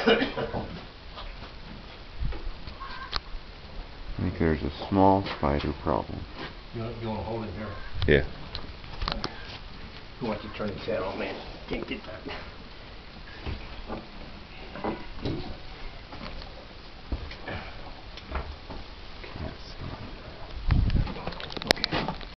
I think there's a small spider problem. You want to hold it here? Yeah. Who wants to turn his head on, man? Can't get that.